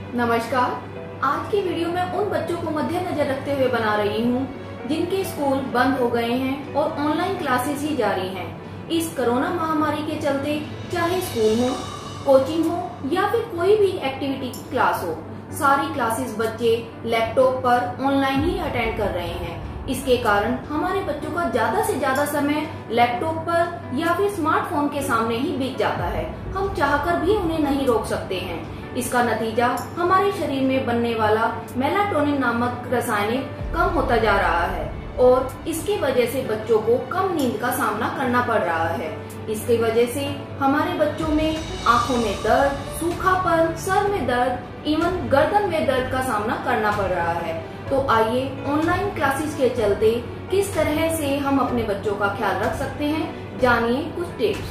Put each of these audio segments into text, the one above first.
नमस्कार। आज की वीडियो में उन बच्चों को मद्देनजर रखते हुए बना रही हूँ जिनके स्कूल बंद हो गए हैं और ऑनलाइन क्लासेस ही जारी हैं। इस कोरोना महामारी के चलते चाहे स्कूल हो, कोचिंग हो या फिर कोई भी एक्टिविटी की क्लास हो, सारी क्लासेस बच्चे लैपटॉप पर ऑनलाइन ही अटेंड कर रहे हैं। इसके कारण हमारे बच्चों का ज्यादा से ज्यादा समय लैपटॉप पर या फिर स्मार्टफोन के सामने ही बीत जाता है। हम चाहकर भी उन्हें नहीं रोक सकते हैं। इसका नतीजा हमारे शरीर में बनने वाला मेलाटोनिन नामक रसायन कम होता जा रहा है और इसकी वजह से बच्चों को कम नींद का सामना करना पड़ रहा है। इसकी वजह से हमारे बच्चों में आंखों में दर्द, सूखापन, सर में दर्द, इवन गर्दन में दर्द का सामना करना पड़ रहा है। तो आइए ऑनलाइन क्लासेस के चलते किस तरह से हम अपने बच्चों का ख्याल रख सकते हैं, जानिए कुछ टिप्स।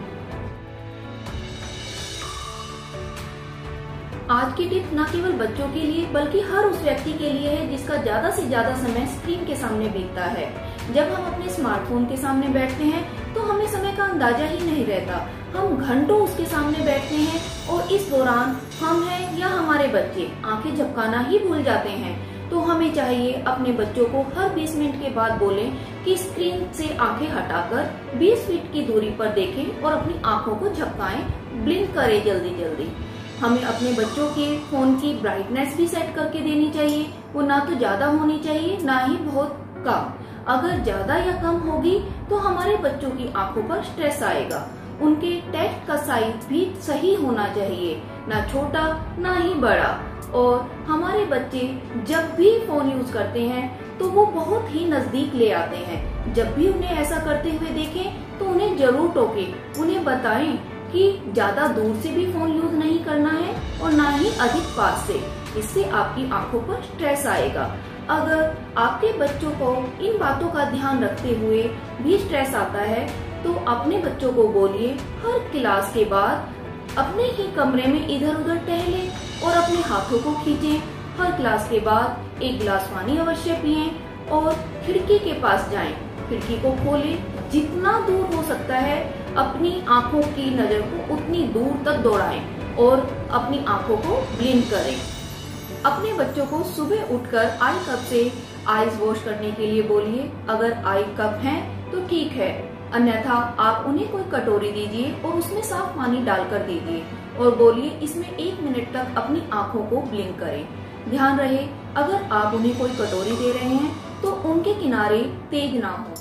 आज की टिप न केवल बच्चों के लिए बल्कि हर उस व्यक्ति के लिए है जिसका ज्यादा से ज्यादा समय स्क्रीन के सामने बीतता है। जब हम अपने स्मार्टफोन के सामने बैठते हैं तो हमें समय का अंदाजा ही नहीं रहता। हम घंटों उसके सामने बैठते हैं और इस दौरान हम हैं या हमारे बच्चे आंखें झपकाना ही भूल जाते हैं। तो हमें चाहिए अपने बच्चों को हर 20 मिनट के बाद बोलें कि स्क्रीन से आंखें हटाकर 20 फीट की दूरी पर देखें और अपनी आंखों को झपकाएं, ब्लिंक करें जल्दी जल्दी। हमें अपने बच्चों के फोन की ब्राइटनेस भी सेट करके देनी चाहिए। वो ना तो ज्यादा होनी चाहिए ना ही बहुत कम। अगर ज्यादा या कम होगी तो हमारे बच्चों की आंखों पर स्ट्रेस आएगा। उनके टेक्स्ट का साइज भी सही होना चाहिए, ना छोटा ना ही बड़ा। और हमारे बच्चे जब भी फोन यूज करते हैं तो वो बहुत ही नजदीक ले आते हैं। जब भी उन्हें ऐसा करते हुए देखें तो उन्हें जरूर टोकें, उन्हें बताएं कि ज्यादा दूर से भी फोन यूज नहीं करना है और ना ही अधिक पास से। इससे आपकी आंखों पर स्ट्रेस आएगा। अगर आपके बच्चों को इन बातों का ध्यान रखते हुए भी स्ट्रेस आता है तो अपने बच्चों को बोलिए हर क्लास के बाद अपने ही कमरे में इधर उधर टहलें और अपने हाथों को खींचें। हर क्लास के बाद एक गिलास पानी अवश्य पिएं और खिड़की के पास जाएं। खिड़की को खोलें, जितना दूर हो सकता है अपनी आंखों की नजर को उतनी दूर तक दौड़ाएं और अपनी आंखों को ब्लिंक करें। अपने बच्चों को सुबह उठकर आई कप से आईज वॉश करने के लिए बोलिए। अगर आई कप है तो ठीक है, अन्यथा आप उन्हें कोई कटोरी दीजिए और उसमें साफ पानी डालकर दीजिए और बोलिए इसमें 1 मिनट तक अपनी आंखों को ब्लिंक करें। ध्यान रहे अगर आप उन्हें कोई कटोरी दे रहे हैं तो उनके किनारे तेज ना हो।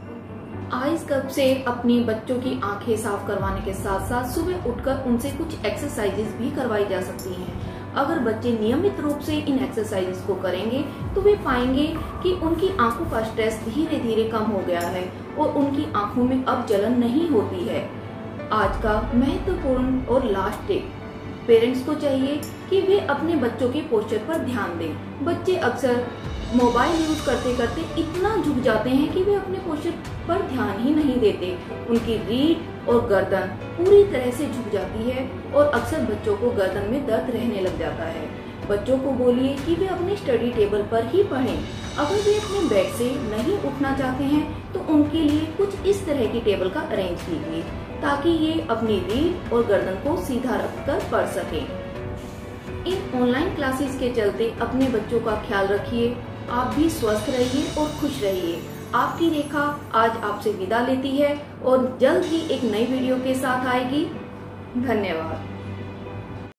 आइस कप से अपनी बच्चों की आंखें साफ करवाने के साथ साथ सुबह उठकर उनसे कुछ एक्सरसाइजेस भी करवाई जा सकती हैं। अगर बच्चे नियमित रूप से इन एक्सरसाइजेस को करेंगे तो वे पाएंगे कि उनकी आंखों का स्ट्रेस धीरे धीरे कम हो गया है और उनकी आंखों में अब जलन नहीं होती है। आज का महत्वपूर्ण और लास्ट टिप, पेरेंट्स को चाहिए कि वे अपने बच्चों के पोस्चर पर ध्यान दें। बच्चे अक्सर मोबाइल यूज करते करते इतना झुक जाते हैं कि वे अपने पोस्चर पर ध्यान ही नहीं देते। उनकी रीढ़ और गर्दन पूरी तरह से झुक जाती है और अक्सर बच्चों को गर्दन में दर्द रहने लग जाता है। बच्चों को बोलिए कि वे अपने स्टडी टेबल पर ही पढ़ें। अगर वे अपने बेड से नहीं उठना चाहते हैं तो उनके लिए कुछ इस तरह की टेबल का अरेंज कीजिए ताकि ये अपनी रीढ़ और गर्दन को सीधा रखकर पढ़ सकें। इन ऑनलाइन क्लासेस के चलते अपने बच्चों का ख्याल रखिए। आप भी स्वस्थ रहिए और खुश रहिए। आपकी रेखा आज आपसे विदा लेती है और जल्द ही एक नई वीडियो के साथ आएगी। धन्यवाद।